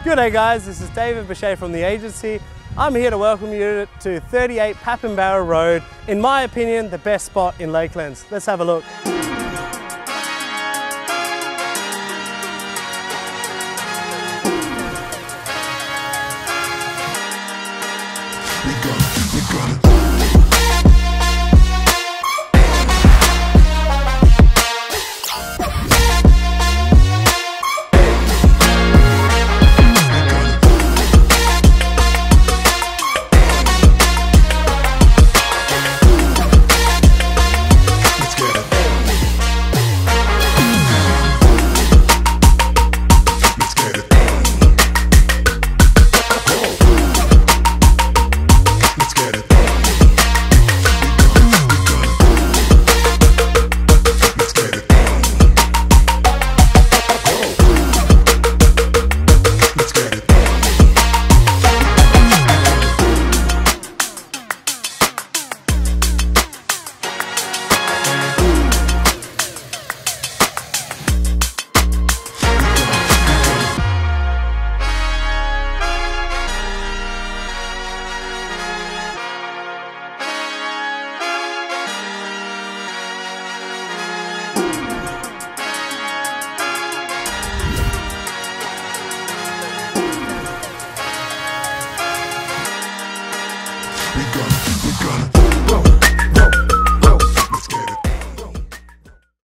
G'day guys, this is David Boucher from the agency. I'm here to welcome you to 38 Pappinbarra Road. In my opinion, the best spot in Lakelands. Let's have a look.